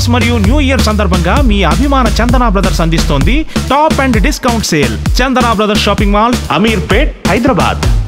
Christmas మరియు new year సందర్భంగా మీ అభిమాన చందన బ్రదర్స్ అందిస్తోంది top and discount sale. Chandana Brothers shopping mall, Ameerpet, Hyderabad.